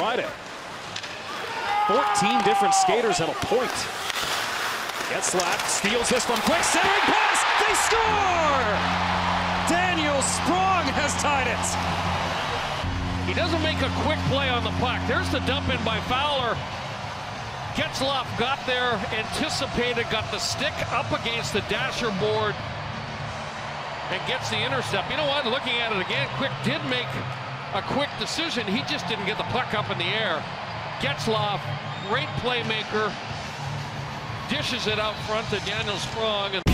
Friday. 14 different skaters at a point. Getzlaf steals this from quick centering pass. They score! Daniel Sprong has tied it. He doesn't make a quick play on the puck. There's the dump in by Fowler. Getzlaf got there, anticipated, got the stick up against the dasher board, and gets the intercept. You know what? Looking at it again, Quick did make a quick decision. He just didn't get the puck up in the air. Getzlaf, great playmaker, dishes it out front to Daniel Sprong.